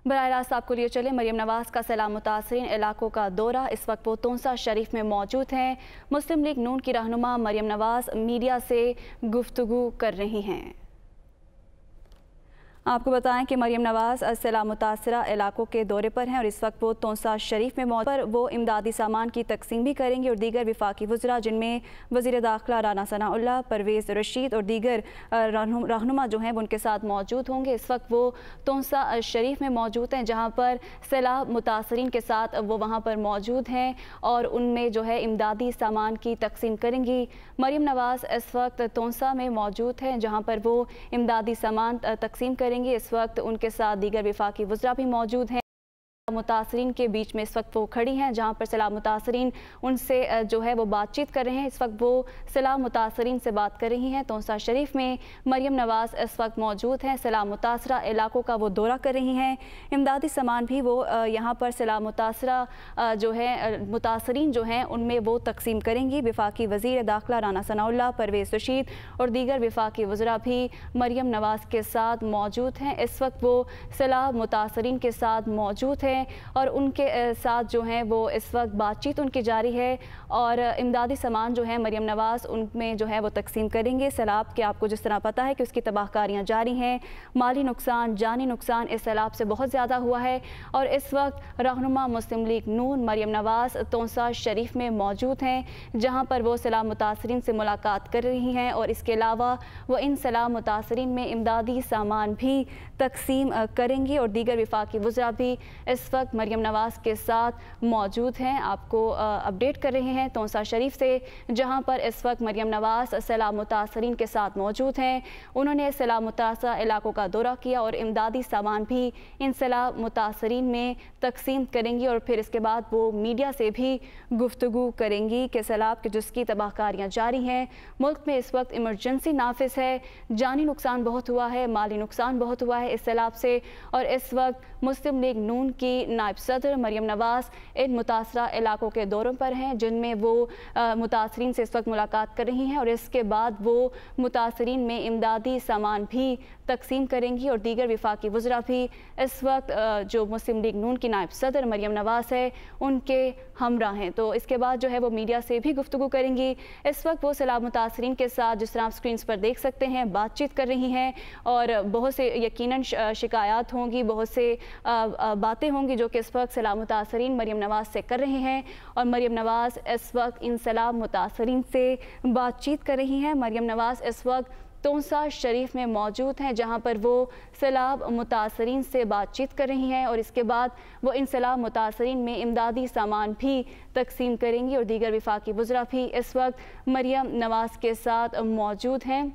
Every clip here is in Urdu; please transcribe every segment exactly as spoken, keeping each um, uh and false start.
براہ راست آپ کو لیے چلے مریم نواز کا سیلاب متاثرین علاقوں کا دورہ۔ اس وقت وہ تونسا شریف میں موجود ہیں۔ مسلم لیگ نون کی رہنما مریم نواز میڈیا سے گفتگو کر رہی ہیں۔ آپ کو بتائیں کہ مریم نواز سیلاب متاثرہ علاقوں کے دورے پر ہیں اور اس وقت وہ تونسا شریف میں موجود پر وہ امدادی سامان کی تقسیم بھی کریں گے اور دیگر وفاقی وزراء جن میں وزیر داخلہ رانا ثناء اللہ، پرویز رشید اور دیگر رہنما جو ہیں وہ ان کے ساتھ موجود ہوں گے۔ اس وقت وہ تونسا شریف میں موجود ہیں جہاں پر سیلاب متاثرین کے ساتھ وہ وہاں پر موجود ہیں اور ان میں جو ہے امدادی سامان کی تقسیم کریں گی۔ مریم نواز اس وقت تونسا میں موجود ہیں جہاں پر وہ امدادی سامان تقسیم کریں گے۔ اس وقت ان کے ساتھ دیگر وفاقی وزراء بھی موجود ہیں۔ متاثرین کے بیچ میں اس وقت وہ کھڑی ہیں جہاں پر سیلاب متاثرین ان سے جو ہے وہ بات چیت کر رہے ہیں۔ اس وقت وہ سیلاب متاثرین سے بات کر رہی ہیں۔ تونسا شریف میں مریم نواز اس وقت موجود ہیں۔ سیلاب متاثرہ علاقوں کا وہ دورہ کر رہی ہیں۔ امدادی سامان بھی وہ یہاں پر سیلاب متاثرہ جو ہے متاثرین جو ہیں ان میں وہ تقسیم کریں گی۔ وفاقی وزیر داخلہ رانا ثناء اللہ، پرویز رشید اور دیگر وفاقی وزراء بھی مریم نواز کے ساتھ موجود ہیں۔ اس وقت وہ سیلاب متاثرین کے ساتھ موجود ہیں اور ان کے ساتھ جو ہیں وہ اس وقت بات چیت ان کی جاری ہے اور امدادی سامان جو ہے مریم نواز ان میں جو ہے وہ تقسیم کریں گے۔ سیلاب کے آپ کو جس طرح پتہ ہے کہ اس کی تباہ کاریاں جاری ہیں، مالی نقصان، جانی نقصان اس سیلاب سے بہت زیادہ ہوا ہے اور اس وقت رہنما مسلم لیگ نون مریم نواز تونسا شریف میں موجود ہیں جہاں پر وہ سیلاب متاثرین سے ملاقات کر رہی ہیں اور اس کے علاوہ وہ ان سیلاب متاثرین میں امدادی سامان بھی تقسیم کریں گی اور دیگر وفاقی وزراء بھی اس وقت مریم نواز کے ساتھ موجود ہیں۔ آپ کو اپڈیٹ کر رہے ہیں تونسا شریف سے جہاں پر اس وقت مریم نواز سیلاب متاثرین کے ساتھ موجود ہیں۔ انہوں نے سیلاب متاثرہ علاقوں کا دورہ کیا اور امدادی سامان بھی ان سیلاب متاثرین میں تقسیم کریں گی اور پھر اس کے بعد وہ میڈیا سے بھی گفتگو کریں گی کہ سیلاب کے جس کی تباہ کاریاں جاری ہیں۔ ملک میں اس وقت ایمرجنسی نافذ ہے، جانی نقصان بہت ہوا ہے، مالی نقصان بہت ہوا ہے اس سیلاب سے اور اس وقت مسلم لیگ نون کی نائب صدر مریم نواز ان متاثرہ علاقوں کے دوروں پر ہیں جن میں وہ متاثرین سے اس وقت ملاقات کر رہی ہیں اور اس کے بعد وہ متاثرین میں امدادی سامان بھی تقسیم کریں گی اور دیگر وفاقی وزراء بھی اس وقت جو مسلم لیگ نون کی نائب صدر مریم نواز ہے ان کے ہمراہ ہیں۔ تو اس کے بعد جو ہے وہ میڈیا سے بھی گفتگو کریں گی۔ اس وقت وہ سیلاب متاثرین کے ساتھ جس طرح آپ سکرینز پر دیکھ سکتے ہیں بات چیت کر رہی ہیں اور بہت سے یقیناً شکایات ہوں گی، بہت سے باتیں ہوں گی جو کہ اس وقت سیلاب متاثرین مریم نواز سے کر رہے ہیں اور مریم نواز اس وقت ان سیلاب متاثرین سے بات چیت کر رہی ہیں۔ مریم نواز اس وقت تونسا شریف میں موجود ہیں جہاں پر وہ سیلاب متاثرین سے بات چیت کر رہی ہیں اور اس کے بعد وہ ان سیلاب متاثرین میں امدادی سامان بھی تقسیم کریں گی اور دیگر وفاقی وزراء بھی اس وقت مریم نواز کے ساتھ موجود ہیں۔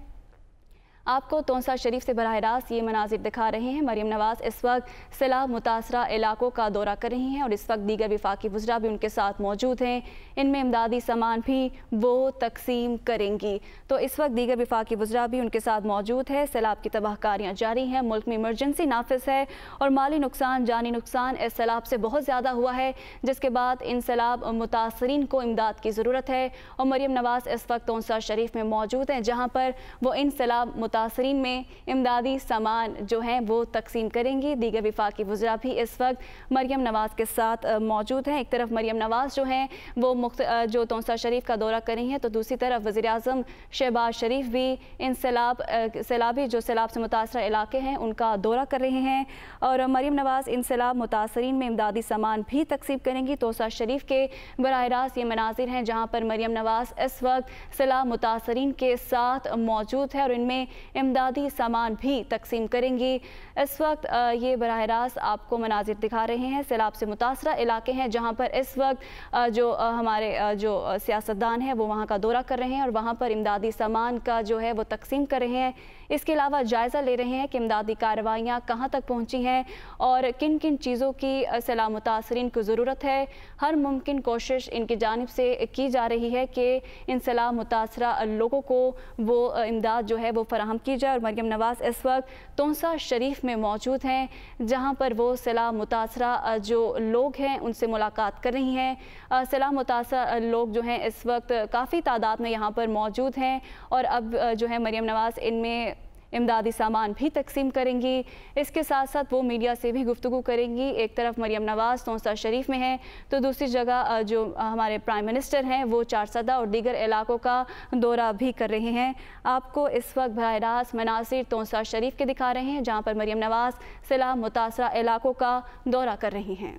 آپ کو تونسا شریف سے براہ راست یہ مناظر دکھا رہے ہیں۔ مریم نواز اس وقت سیلاب متاثرہ علاقوں کا دورہ کر رہی ہیں اور اس وقت دیگر وفاقی وزراء بھی ان کے ساتھ موجود ہیں۔ ان میں امدادی سامان بھی وہ تقسیم کریں گی۔ تو اس وقت دیگر وفاقی وزراء بھی ان کے ساتھ موجود ہے۔ سیلاب کی تباہ کاریاں جاری ہیں، ملک میں ایمرجنسی نافذ ہے اور مالی نقصان، جانی نقصان اس سیلاب سے بہت زیادہ ہوا ہے جس کے بعد ان سیلاب متاثرین کو امداد کی ضرورت ہے اور مریم نواز اس وقت تونسا شریف میں موجود ہیں جہاں پر وہ ان سیلاب متاثرین میں امدادی سامان جو ہیں وہ تقسیم کریں گی۔ دیگر وفاقی وزراء بھی اس وقت مریم نواز کے ساتھ موجود ہیں۔ ایک طرف مریم نواز جو ہیں وہ جو تونسا شریف کا دورہ کر رہی ہیں تو دوسری طرف وزیر اعظم شہباز شریف بھی ان سیلاب سیلابی جو سیلاب سے متاثرہ علاقے ہیں ان کا دورہ کر رہے ہیں اور مریم نواز ان سیلاب متاثرین میں امدادی سامان بھی تقسیم کریں گی۔ تونسا شریف کے براہ راست یہ مناظر ہیں جہاں پر مریم نواز اس وقت سیلاب متاثرین کے ساتھ موجود ہے اور ان میں امدادی سامان بھی تقسیم کریں گی۔ اس وقت یہ براہ راست آپ کو مناظر دکھا رہے ہیں، سیلاب سے متاثرہ علاقے ہیں جہاں پر اس وقت جو ہمارے جو سیاستدان ہیں وہ وہاں کا دورہ کر رہے ہیں اور وہاں پر امدادی سامان کا جو ہے وہ تقسیم کر رہے ہیں۔ اس کے علاوہ جائزہ لے رہے ہیں کہ امدادی کارروائیاں کہاں تک پہنچی ہیں اور کن کن چیزوں کی سیلاب متاثرین کو ضرورت ہے۔ ہر ممکن کوشش ان کی جانب سے کی جا رہی ہے کہ ان سیلاب متاثرہ لوگوں کو وہ امداد جو ہے وہ فراہم کی جائے اور مریم نواز اس وقت تونسا شریف میں موجود ہیں جہاں پر وہ سیلاب متاثرہ جو لوگ ہیں ان سے ملاقات کر رہی ہیں۔ سیلاب متاثرہ لوگ جو ہیں اس وقت کافی تعداد میں یہاں پر موجود ہیں اور اب جو ہے مریم نواز ان میں امدادی سامان بھی تقسیم کریں گی۔ اس کے ساتھ ساتھ وہ میڈیا سے بھی گفتگو کریں گی۔ ایک طرف مریم نواز تونسا شریف میں ہیں تو دوسری جگہ جو ہمارے پرائم منسٹر ہیں وہ چارسدہ اور دیگر علاقوں کا دورہ بھی کر رہے ہیں۔ آپ کو اس وقت براہ راست مناظر تونسا شریف کے دکھا رہے ہیں جہاں پر مریم نواز سیلاب متاثرہ علاقوں کا دورہ کر رہی ہیں۔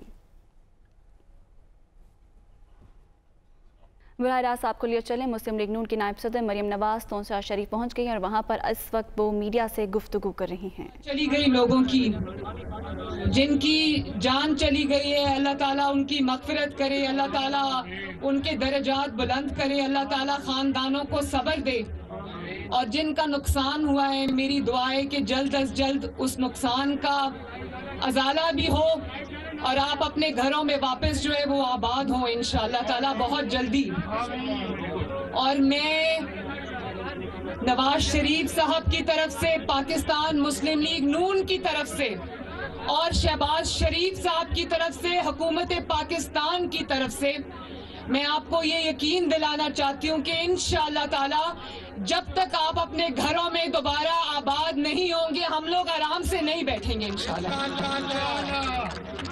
براہ راست آپ کو لیے چلیں مسلم لیگ نون کی نائب صدر مریم نواز تونسا شریف پہنچ گئی ہیں اور وہاں پر اس وقت وہ میڈیا سے گفتگو کر رہی ہیں۔ چلی گئی لوگوں کی جن کی جان چلی گئی ہے، اللہ تعالیٰ ان کی مغفرت کرے، اللہ تعالیٰ ان کے درجات بلند کرے، اللہ تعالیٰ خاندانوں کو صبر دے، اور جن کا نقصان ہوا ہے میری دعا ہے کہ جلد از جلد اس نقصان کا ازالہ بھی ہو اور آپ اپنے گھروں میں واپس جو ہے وہ آباد ہوں انشاءاللہ تعالیٰ بہت جلدی۔ اور میں نواز شریف صاحب کی طرف سے، پاکستان مسلم لیگ نون کی طرف سے اور شہباز شریف صاحب کی طرف سے، حکومت پاکستان کی طرف سے میں آپ کو یہ یقین دلانا چاہتی ہوں کہ انشاءاللہ تعالیٰ جب تک آپ اپنے گھروں میں دوبارہ آباد نہیں ہوں گے ہم لوگ آرام سے نہیں بیٹھیں گے انشاءاللہ۔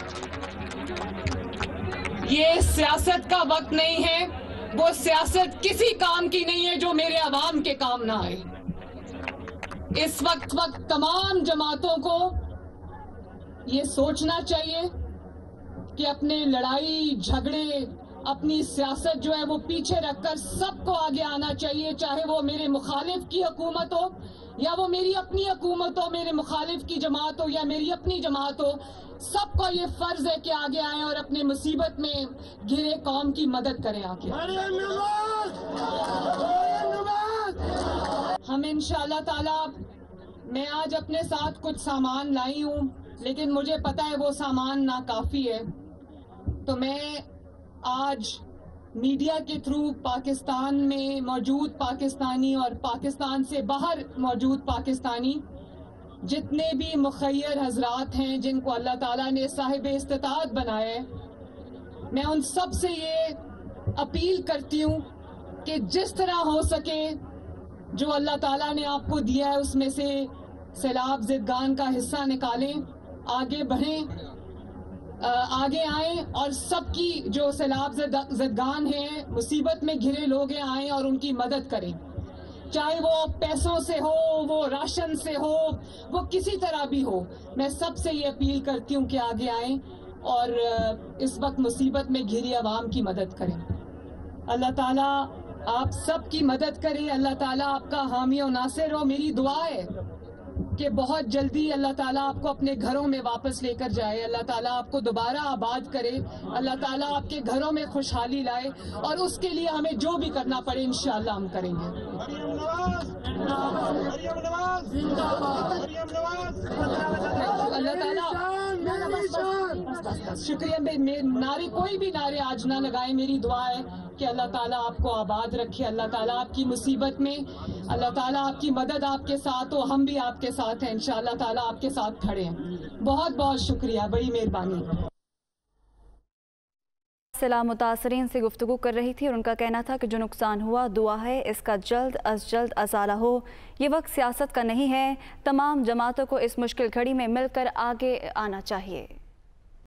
یہ سیاست کا وقت نہیں ہے، وہ سیاست کسی کام کی نہیں ہے جو میرے عوام کے کام نہ آئے۔ اس وقت وقت تمام جماعتوں کو یہ سوچنا چاہیے کہ اپنے لڑائی جھگڑے اپنی سیاست جو ہے وہ پیچھے رکھ کر سب کو آگے آنا چاہیے، چاہے وہ میرے مخالف کی حکومت ہو یا وہ میری اپنی حکومت ہو، میرے مخالف کی جماعت ہو یا میری اپنی جماعت ہو، سب کو یہ فرض ہے کہ آگے آئیں اور اپنے مصیبت میں گھرے قوم کی مدد کریں آگے۔ ہم انشاءاللہ تعالیٰ، میں آج اپنے ساتھ کچھ سامان لائی ہوں لیکن مجھے پتا ہے وہ سامان ناکافی ہے، تو میں آج میڈیا کے تھرو پاکستان میں موجود پاکستانی اور پاکستان سے باہر موجود پاکستانی جتنے بھی مخیر حضرات ہیں جن کو اللہ تعالیٰ نے صاحب استطاعت بنایا ہے، میں ان سب سے یہ اپیل کرتی ہوں کہ جس طرح ہو سکے جو اللہ تعالیٰ نے آپ کو دیا ہے اس میں سے سیلاب زدگان کا حصہ نکالیں، آگے بڑھیں، آگے آئیں اور سب کی جو سیلاب زدگان ہیں، مصیبت میں گھرے لوگ ہیں، آئیں اور ان کی مدد کریں، چاہے وہ پیسوں سے ہو، وہ راشن سے ہو، وہ کسی طرح بھی ہو۔ میں سب سے یہ اپیل کرتی ہوں کہ آگے آئیں اور اس وقت مصیبت میں گھری عوام کی مدد کریں۔ اللہ تعالیٰ آپ سب کی مدد کرے، اللہ تعالیٰ آپ کا حامی و ناصر ہو۔ میری دعا ہے کہ بہت جلدی اللہ تعالیٰ آپ کو اپنے گھروں میں واپس لے کر جائے، اللہ تعالیٰ آپ کو دوبارہ آباد کرے، اللہ تعالیٰ آپ کے گھروں میں خوشحالی لائے، اور اس کے لیے ہمیں جو بھی کرنا پڑے انشاءاللہ ہم کریں گے۔ اللہ تعالیٰ شکریہ، نعرے کوئی بھی نعرے آج نہ لگائیں، میری دعا ہے کہ اللہ تعالیٰ آپ کو آباد رکھے، اللہ تعالیٰ آپ کی مصیبت میں، اللہ تعالیٰ آپ کی مدد آپ کے ساتھ ہو، ہم بھی آپ کے ساتھ ہیں، انشاءاللہ تعالیٰ آپ کے ساتھ کھڑے ہیں۔ بہت بہت شکریہ، بڑی مہربانی۔ سیلاب متاثرین سے گفتگو کر رہی تھی اور ان کا کہنا تھا کہ جو نقصان ہوا دعا ہے اس کا جلد از جلد ازالہ ہو، یہ وقت سیاست کا نہیں ہے، تمام جماعتوں کو اس مشکل گھڑی میں مل کر آگے آنا چاہیے۔